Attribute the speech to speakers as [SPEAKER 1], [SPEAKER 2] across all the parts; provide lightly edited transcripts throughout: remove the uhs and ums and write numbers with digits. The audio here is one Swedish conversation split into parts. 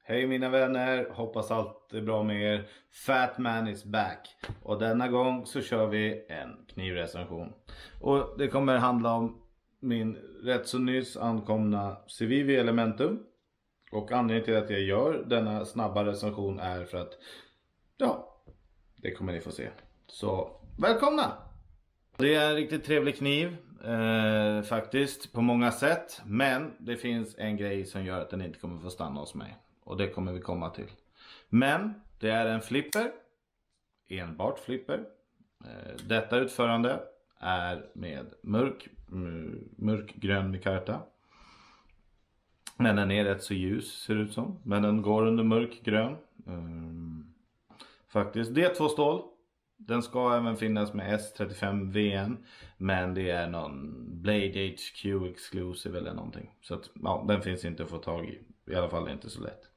[SPEAKER 1] Hej mina vänner, hoppas allt är bra med er. Fat Man is back. Och denna gång så kör vi en knivrecension. Och det kommer handla om min rätt så nyss ankomna Civivi Elementum. Och anledningen till att jag gör denna snabba recension är för att, ja, det kommer ni få se. Så välkomna! Det är en riktigt trevlig kniv faktiskt på många sätt. Men det finns en grej som gör att den inte kommer få stanna hos mig. Och det kommer vi komma till. Men det är en flipper. Enbart flipper. Detta utförande är med mörkgrön mikarta. Men den är rätt så ljus ser det ut som. Men den går under mörkgrön. Faktiskt. D2 stål. Den ska även finnas med S35 VN. Men det är någon Blade HQ exclusive eller någonting. Så att, ja, den finns inte att få tag i. I alla fall inte så lätt.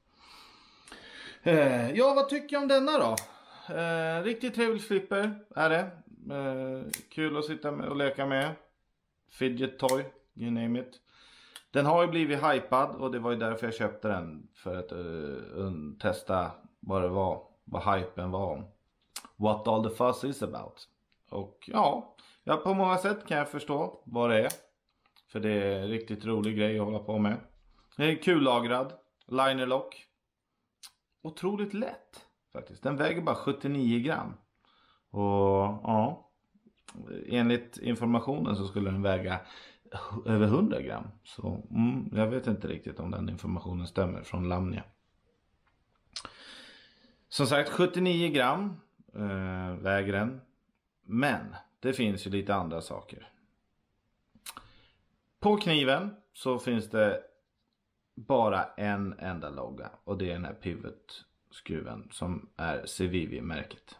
[SPEAKER 1] Ja, vad tycker jag om denna då? Riktigt trevlig flipper är det. Kul att sitta med och leka med. Fidget toy, you name it. Den har ju blivit hypad och det var ju därför jag köpte den. För att testa vad det var. Vad hypen var om. What all the fuss is about. Och ja, på många sätt kan jag förstå vad det är. För det är en riktigt rolig grej att hålla på med. Det är kullagrad. Linerlock. Otroligt lätt faktiskt. Den väger bara 79 gram. Och ja, enligt informationen så skulle den väga över 100 gram. Så jag vet inte riktigt om den informationen stämmer från Lamnia. Som sagt 79 gram väger den. Men det finns ju lite andra saker. På kniven så finns det bara en enda logga. Och det är den här pivot-skruven som är Civivi-märket.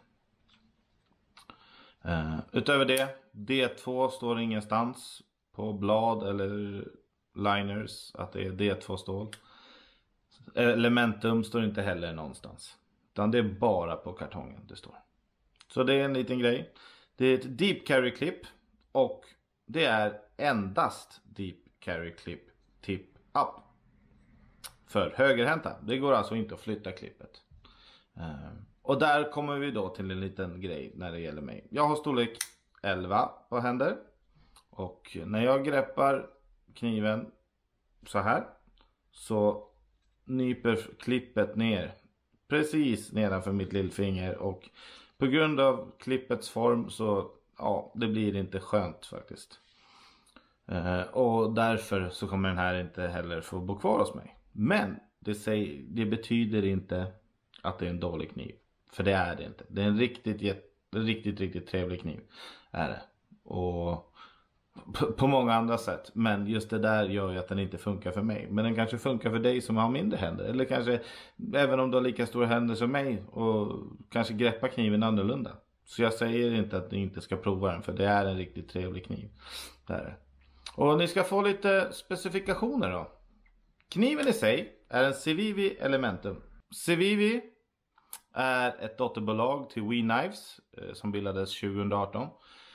[SPEAKER 1] Utöver det, D2 står ingenstans på blad eller liners att det är D2 stål. Elementum står inte heller någonstans. Utan det är bara på kartongen det står. Så det är en liten grej. Det är ett deep carry clip. Och det är endast deep carry clip tip up. För högerhänta. Det går alltså inte att flytta klippet. Och där kommer vi då till en liten grej när det gäller mig. Jag har storlek 11 på händer. Och när jag greppar kniven så här. Så nyper klippet ner. Precis nedanför mitt lillfinger. Och på grund av klippets form så ja, det blir inte skönt faktiskt. Och därför så kommer den här inte heller få bo kvar hos mig. Men det betyder inte att det är en dålig kniv. För det är det inte. Det är en riktigt trevlig kniv. Är det. Och på många andra sätt. Men just det där gör ju att den inte funkar för mig. Men den kanske funkar för dig som har mindre händer. Eller kanske även om du har lika stora händer som mig. Och kanske greppa kniven annorlunda. Så jag säger inte att ni inte ska prova den. För det är en riktigt trevlig kniv. Det är det. Och ni ska få lite specifikationer då. Kniven i sig är en Civivi Elementum. Civivi är ett dotterbolag till We Knives som bildades 2018.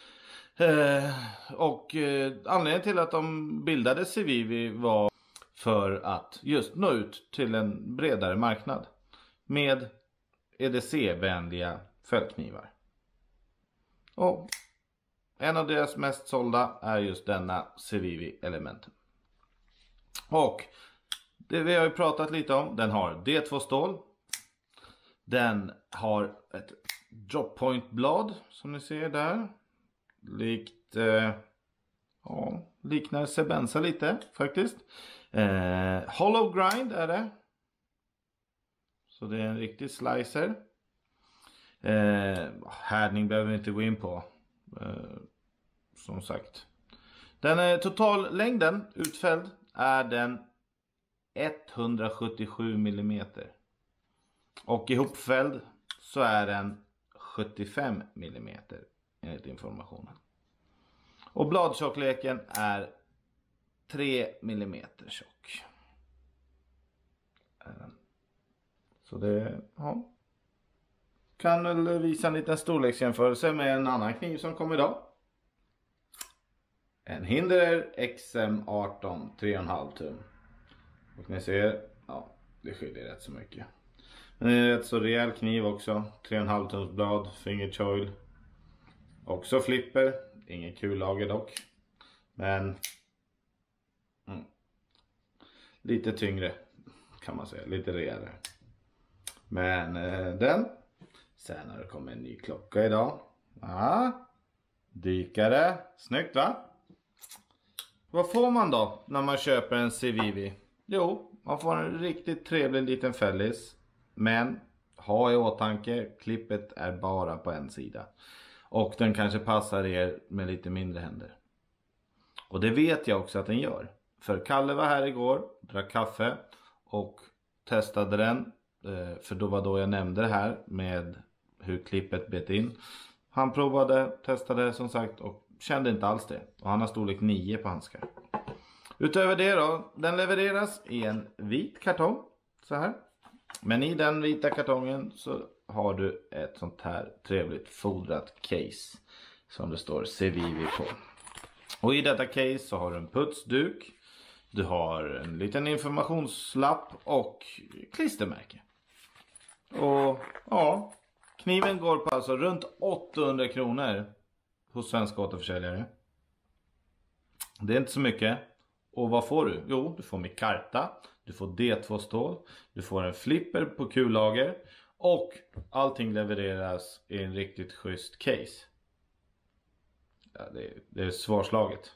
[SPEAKER 1] Och anledningen till att de bildade Civivi var för att just nå ut till en bredare marknad med EDC-vänliga fällknivar. Och en av deras mest sålda är just denna Civivi Elementum. Och det vi har ju pratat lite om, den har D2 stål. Den har ett drop point blad som ni ser där. Liknar Sebenza lite faktiskt. Hollow grind är det. Så det är en riktig slicer. Härdning behöver vi inte gå in på. Som sagt. Den totallängden utfälld är den 177 mm. Och ihopfälld så är den 75 mm enligt informationen. Och bladtjockleken är 3 mm tjock. Så det kan väl visa en liten storleksjämförelse med en annan kniv som kom idag. En Hinderer XM18 3,5 tum. Och ni ser, det skiljer rätt så mycket. Men det är rätt så rejäl kniv också. 3,5 tums blad, finger choil. Också flipper, ingen kullager dock. Men lite tyngre kan man säga, lite rejälare. Men den. Sen har det kommit en ny klocka idag. Dykare, snyggt va? Vad får man då när man köper en Civivi? Jo, man får en riktigt trevlig liten fällis. Men ha i åtanke, klippet är bara på en sida. Och den kanske passar er med lite mindre händer. Och det vet jag också att den gör. För Kalle var här igår, drack kaffe och testade den. För då var då jag nämnde det här med hur klippet bet in. Han provade, testade som sagt och kände inte alls det. Och han har storlek 9 på handskar. Utöver det då, den levereras i en vit kartong. Så här. Men i den vita kartongen så har du ett sånt här trevligt fodrat case. Som det står Civivi på. Och i detta case så har du en putsduk. Du har en liten informationslapp och klistermärke. Och ja, kniven går på alltså runt 800 kronor hos svenska återförsäljare. Det är inte så mycket. Och vad får du? Jo, du får mikarta, du får D2 stål, du får en flipper på kullager och allting levereras i en riktigt schysst case. Ja, det är svårslaget.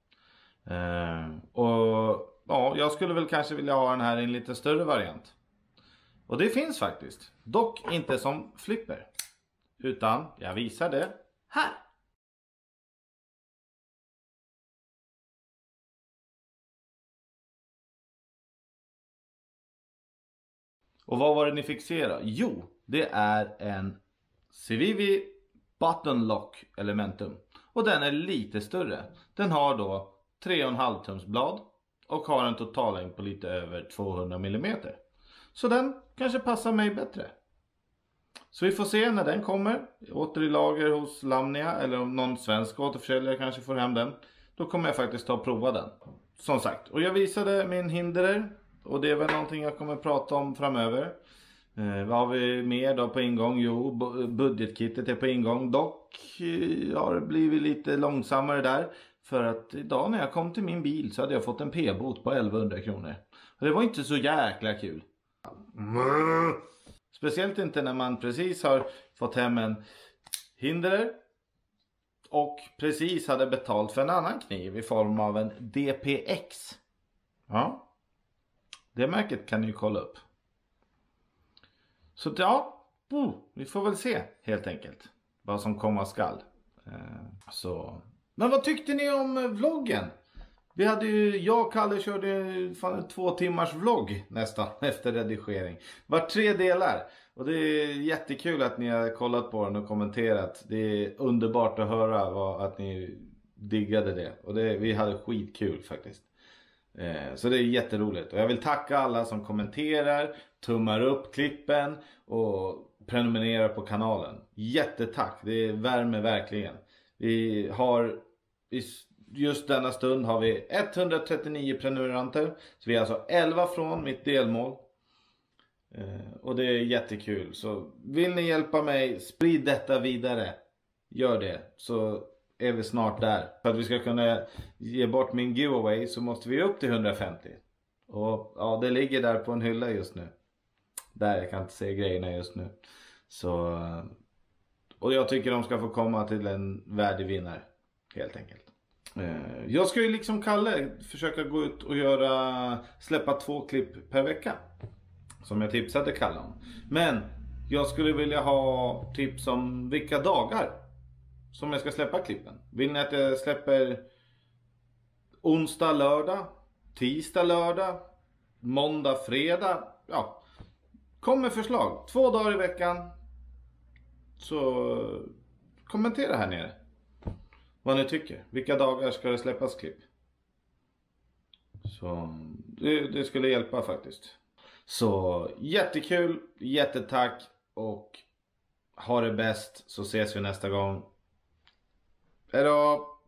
[SPEAKER 1] Och ja, jag skulle väl kanske vilja ha den här i en lite större variant. Och det finns faktiskt. Dock inte som flipper. Utan jag visar det här. Och vad var det ni fick se då? Jo, det är en Civivi Button Lock Elementum. Och den är lite större. Den har då 3,5 tums blad. Och har en totallängd på lite över 200 mm. Så den kanske passar mig bättre. Så vi får se när den kommer. Åter i lager hos Lamnia. Eller om någon svensk återförsäljare kanske får hem den. Då kommer jag faktiskt ta och prova den. Som sagt. Och jag visade min Hinderer. Och det är väl någonting jag kommer prata om framöver. Vad har vi mer då på ingång? Jo, budgetkittet är på ingång. Dock har det blivit lite långsammare där. För att idag när jag kom till min bil så hade jag fått en p-bot på 1100 kronor. Och det var inte så jäkla kul. Speciellt inte när man precis har fått hem en Hinderer. Och precis hade betalt för en annan kniv i form av en DPX. Ja. Det märket kan ni ju kolla upp. Så ja, vi får väl se helt enkelt vad som komma skall. Men vad tyckte ni om vloggen? Vi hade ju, jag och Kalle körde fan 2 timmars vlogg nästan efter redigering. Var 3 delar. Och det är jättekul att ni har kollat på den och kommenterat. Det är underbart att höra att ni diggade det. Och vi hade skitkul faktiskt. Så det är jätteroligt. Och jag vill tacka alla som kommenterar, tummar upp klippen och prenumererar på kanalen. Jättetack, det värmer verkligen. Vi har just denna stund har vi 139 prenumeranter. Så vi är alltså 11 från mitt delmål. Och det är jättekul. Så vill ni hjälpa mig, sprid detta vidare. Gör det, så är vi snart där. För att vi ska kunna ge bort min giveaway så måste vi upp till 150. Och ja, det ligger där på en hylla just nu. Där, jag kan inte se grejerna just nu. Så, och jag tycker de ska få komma till en värdig vinnare. Helt enkelt. Jag ska ju liksom Kalle försöka gå ut och släppa 2 klipp per vecka. Som jag tipsade Kalle om. Men jag skulle vilja ha tips om vilka dagar som jag ska släppa klippen. Vill ni att jag släpper onsdag, lördag, tisdag, lördag, måndag, fredag? Ja, kom med förslag. 2 dagar i veckan. Så kommentera här nere vad ni tycker. Vilka dagar ska det släppas klipp? Så det skulle hjälpa faktiskt. Så jättekul, jättetack och ha det bäst, så ses vi nästa gång. Hej då!